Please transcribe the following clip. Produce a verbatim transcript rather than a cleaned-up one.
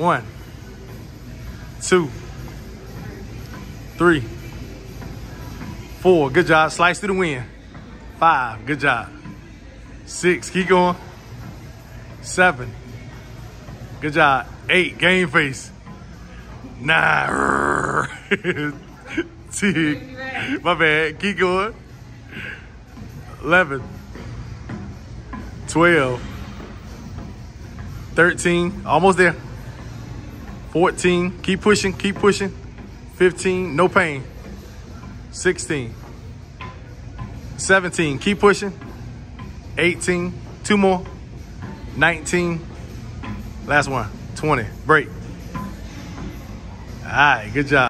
One, two, three, four. Good job. Slice to the wind. Five. Good job. Six. Keep going. Seven. Good job. Eight. Game face. Nine. Ten. My bad. Keep going. Eleven. Twelve. Thirteen. Almost there. Fourteen. Keep pushing. Keep pushing. Fifteen. No pain. Sixteen. Seventeen. Keep pushing. Eighteen. Two more. Nineteen. Last one. Twenty. Break. All right. Good job.